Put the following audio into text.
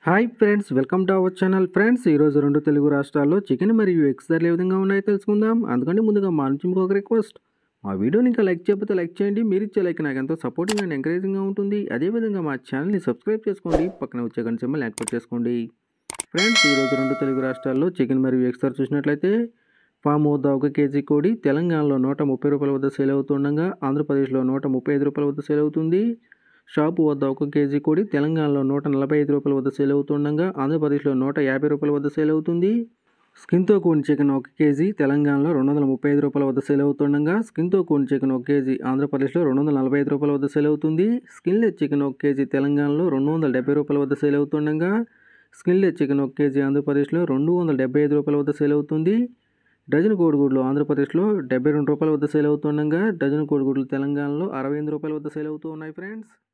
Hi friends, welcome to our channel. Friends, ఈరోజు రెండు తెలుగు రాష్ట్రాల్లో చికెన్ మరియు ఎగ్స్ ధరలు ఏ విధంగా ఉన్నాయో తెలుసుకుందాం. అందుకంటే ముందుగా మా నుంచి ఇంకొక రిక్వెస్ట్, మా వీడియోని ఇంకా లైక్ చేయకపోతే లైక్ చేయండి. మీరు ఇచ్చే లైక్ నాకు ఎంతో సపోర్టింగ్ అండ్ ఎంకరేజింగ్గా ఉంటుంది. అదేవిధంగా మా ఛానల్ని సబ్స్క్రైబ్ చేసుకోండి, పక్కన వచ్చే గంట సింబల్ యాక్టివేట్ చేసుకోండి. ఫ్రెండ్స్, ఈరోజు రెండు తెలుగు రాష్ట్రాల్లో చికెన్ మరియు ఎగ్స్ ధర చూసినట్లయితే ఫామ్ వద్ద 1 కేజీ కోడి తెలంగాణలో 130 రూపాయల వద్ద సేల్ అవుతుండగా ఆంధ్రప్రదేశ్లో 135 రూపాయల వద్ద సేల్ అవుతుంది. షాపు వద్ద 1 కేజీ కోడి తెలంగాణలో 145 రూపాయల వద్ద సేల్ అవుతుండగా ఆంధ్రప్రదేశ్లో 150 రూపాయల వద్ద సేల్ అవుతుంది. స్కిన్తో కూడిన చికెన్ 1 కేజీ తెలంగాణలో 235 రూపాయల వద్ద సేల్ అవుతుండగా స్కిన్తో కూడిన చికెన్ 1 కేజీ ఆంధ్రప్రదేశ్లో 245 రూపాయల వద్ద సేల్ అవుతుంది. స్కిన్లెస్ చికెన్ 1 కేజీ తెలంగాణలో 270 రూపాయల వద్ద సేల్ అవుతుండగా స్కిన్లెస్ చికెన్ 1 కేజీ ఆంధ్రప్రదేశ్లో 275 రూపాయల వద్ద సేల్ అవుతుంది. డజన్ కోడిగుడ్లు ఆంధ్రప్రదేశ్లో 72 రూపాయల వద్ద సేల్ అవుతుండగా డజన్ కోడిగుడ్లు తెలంగాణలో 68 రూపాయల వద్ద సేల్ అవుతూ ఉన్నాయి. ఫ్రెండ్స్.